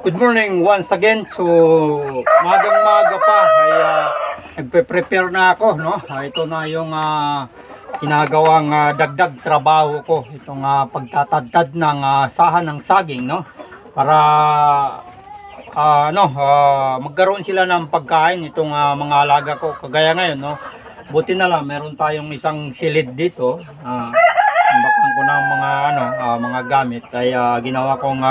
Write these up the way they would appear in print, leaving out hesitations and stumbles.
Good morning once again. So, magang-maga pa ay nagpe-prepare na ako, no? Ito na yung ginagawang dagdag trabaho ko. Itong pagtatadtad ng sahan ng saging, no? Para magkaroon sila ng pagkain itong mga alaga ko. Kagaya ngayon, no? Buti na lang meron tayong isang silid dito. Imbakan ko ng mga gamit ay ginawa kong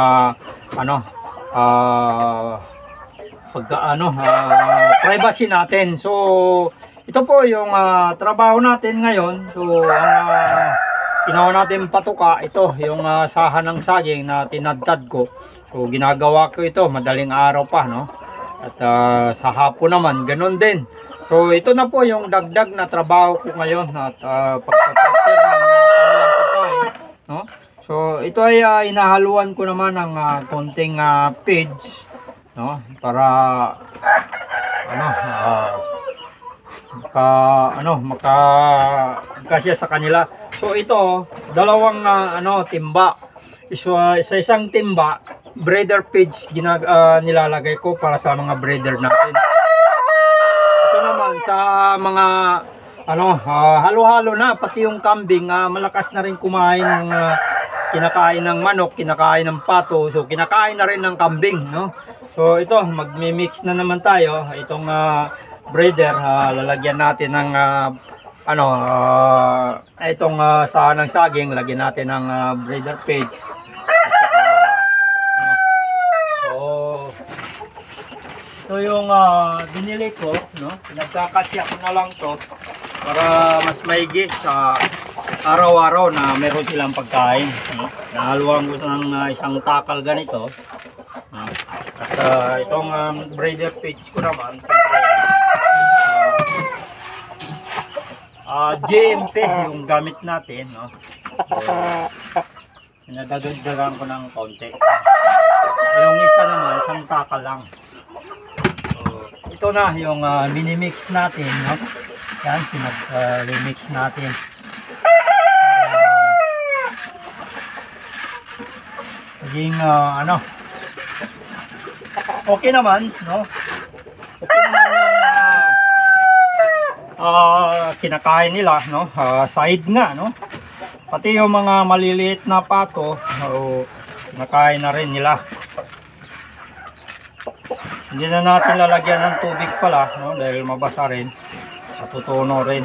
privacy natin. So ito po yung trabaho natin ngayon. So ang ginawa natin patuka, ito yung sahan ng saging na tinadtad ko. So ginagawa ko ito madaling araw pa, no? At sa hapon naman ganun din. So ito na po yung dagdag na trabaho ko ngayon at pagpaprepare ng pagkain, no? So ito ay inahaluan ko naman ng konting feeds, no? Para makasya sa kanila. So ito dalawang timba. Sa isang timba breeder feeds nilalagay ko para sa mga breeder natin. Ito naman sa mga halo-halo na, pati yung kambing malakas na rin kumain ng kinakain ng manok, kinakain ng pato, so kinakain na rin ng kambing, no? So ito magmi-mix na naman tayo. Itong breeder lalagyan natin ng itong sahan ng saging, lagyan natin ng breeder feeds. So yung binili ko, no? Pinagkakasya ko na lang to para mas maigi sa araw-araw na meron silang pagkain, no? Nahaluan ko ng isang takal ganito. At itong breeder feeds ko naman, GMP yung gamit natin, no? So, pinadagdagan ko ng konti. Yung isa naman, isang takal lang. Ito na yung mini-mix natin, no? Yan, pinag-remix natin. Maging okay naman, no? Okay naman yung kinakain nila, no? Side nga, no? Pati yung mga maliliit na pato, kinakain na rin nila. Hindi na natin lalagyan ng tubig pala, no? Dahil mabasa rin, matutuno rin.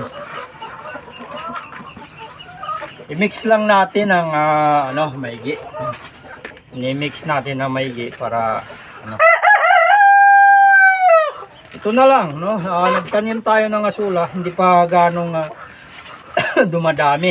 I-mix lang natin ang maigi. I-mix natin ang maigi para ito na lang, no? Nagtanim tayo ng asula, hindi pa ganong dumadami.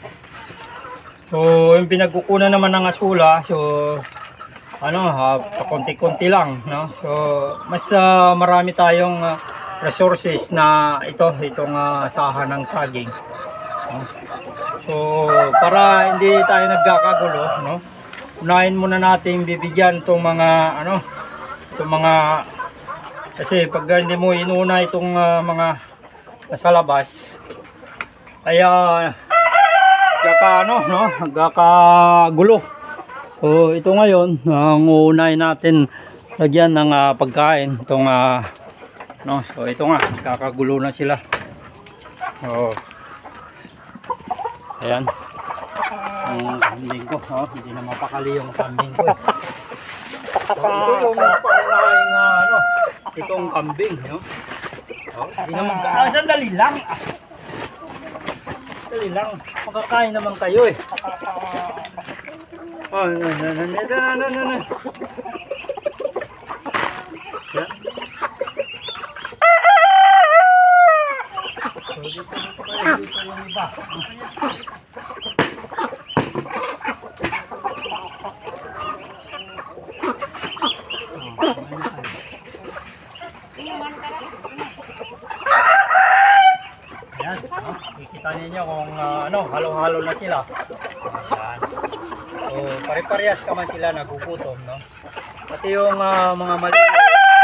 So yung pinagkukunan naman ng asula, so konti-konti lang, no? So mas marami tayong resources na itong sahan ng saging, no? So para hindi tayo nagkakagulo, no? Unahin muna natin bibigyan itong mga kasi pag hindi mo inuna itong mga nasa labas ay nagkakagulo. So ito ngayon, ang uunahin natin lagyan ng pagkain itong so ito nga, kakagulo na sila. So ayan, ang kambing ko, hindi na mapakali yung kambing ko. So ito yung pangunahing itong kambing, no? Hindi naman sandali lang. Sandali lang, makakain naman kayo eh. Oh, no. Yeah. Ayan, kikita ninyo kung halo-halo na sila. Ayan. So, pare-parehas naman sila nagugutom, no? Pati yung mga maliliit.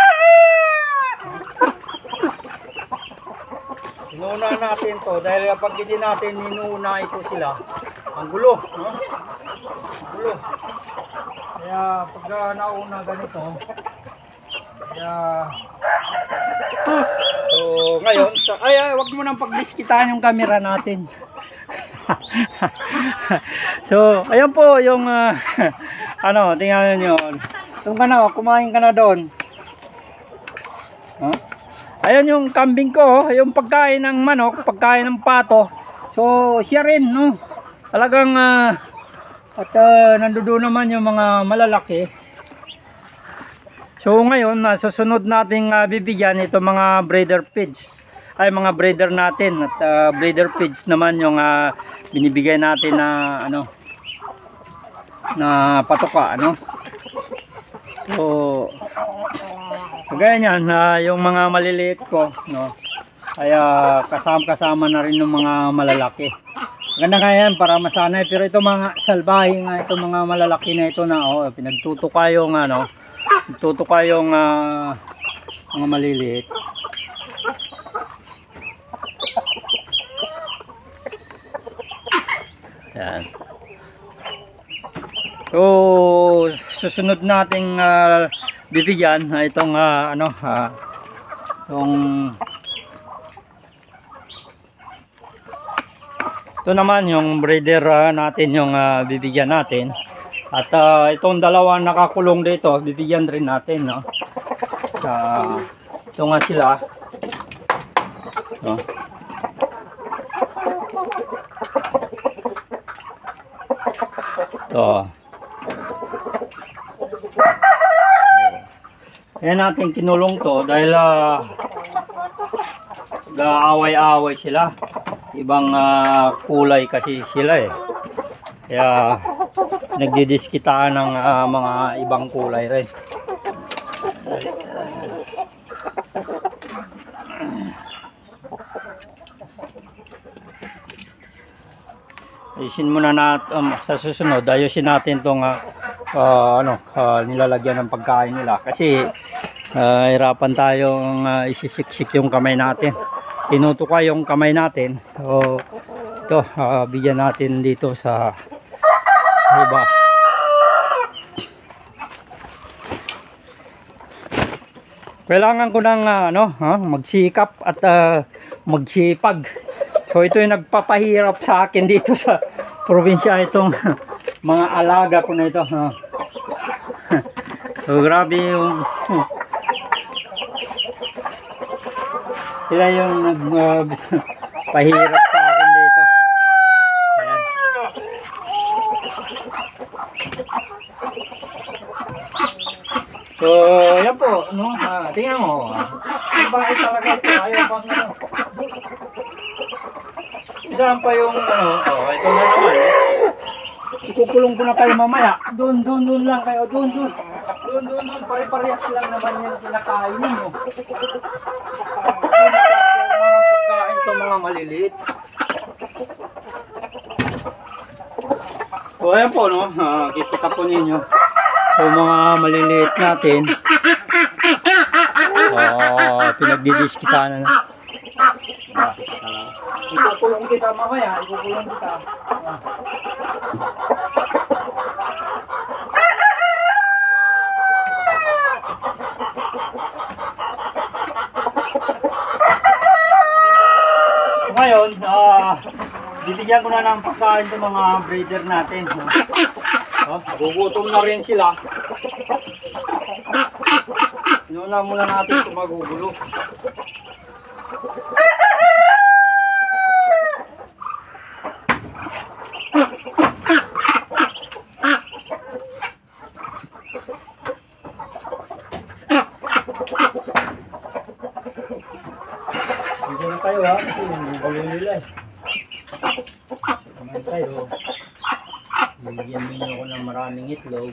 Inuna natin to dahil kapag hindi natin inuna ito sila, ang gulo, no? Ang gulo. Kaya pagka nauna ganito, kaya so ngayon, wag mo nang pagdiskitaan yung camera natin. So, ayan po yung ano, tingnan niyo. Doon ka na, kumain ka na doon. Huh? Ayan yung kambing ko, yung pagkain ng manok, pagkain ng pato. So, siya rin, no. Talagang nandoon naman yung mga malalaki. So, ngayon, susunod nating bibigyan ito mga breeder feeds. Ay, mga breeder natin. At breeder feeds naman yung binibigay natin na ano, na patuka, ano. So, kagaya niyan, yung mga maliliit ko, no, kaya kasama na rin ng mga malalaki. Ganda nga yan para masanay, pero ito mga salbahe nga, ito mga malalaki na ito na, oh, pinagtutuka yung ano, pinagtutuka yung mga maliliit. Yan. So, susunod nating bibigyan itong ano, itong ito naman yung breeder natin, yung bibigyan natin. At itong dalawang nakakulong dito, bibigyan rin natin, no. Ito nga sila, no. Ito. Ayan natin kinulong to dahil gaaway-away sila. Ibang kulay kasi sila eh. Kaya nagdidiskitaan ng mga ibang kulay rin. Ayusin muna natin sa susunod, ayusin natin tong nilalagyan ng pagkain nila kasi hirapan tayong isisiksik yung kamay natin, tinutuka yung kamay natin. So ito, bigyan natin dito sa iba. Kailangan ko ng magsikap at magsipag. So ito yung nagpapahirap sa akin dito sa probinsya, itong mga alaga ko na ito. So grabe yung sila yung nagpahirap sa akin dito. Ayan. So yan po, no? Tingnan mo. Bakit talaga ito? Ayaw bang ano? Saan pa yung ito na naman. Ikukulong ko na kayo mamaya. Doon lang kayo. Doon. Pare-parehas lang naman yung kinakain ninyo. Pagkain ito mga maliliit. So ayan po, no. Kita po ninyo. So mga maliliit natin. Pinagdidiskitaan na. Ikukulong kita mamaya, ikukulong kita. Ngayon, bibigyan ko na ng pagkain sa mga breeder natin. Gugutom na rin sila. Inuuna muna natin kung magugulo. Bigyan na kayo ha, kasi yung gulo nila eh. Bigyan kayo. Bigyan niyo ako ng maraming itlog.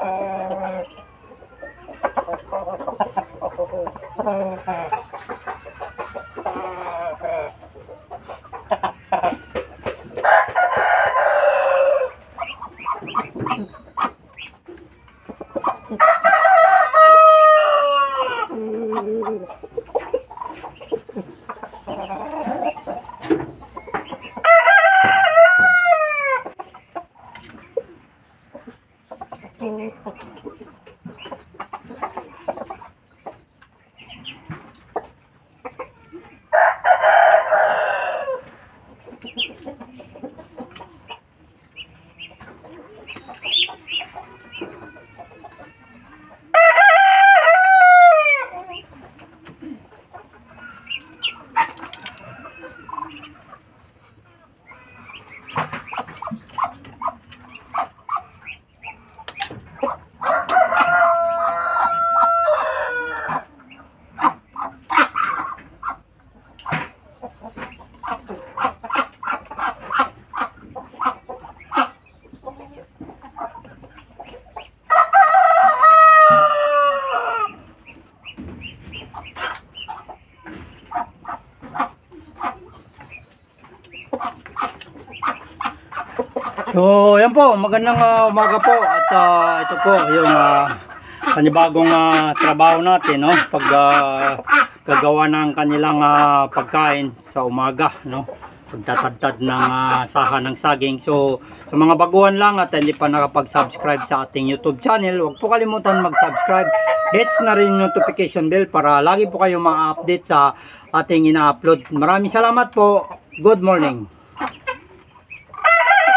So, yan po, magandang umaga po at ito po yung panibagong trabaho natin, no? Pag gagawa ng kanilang pagkain sa umaga, no? Pagtatadtad ng saha ng saging. So, sa mga baguhan lang at hindi pa nakapag-subscribe sa ating YouTube channel, huwag po kalimutan mag-subscribe. Hits na rin yung notification bell para lagi po kayo ma-update sa ating ina-upload. Maraming salamat po. Good morning.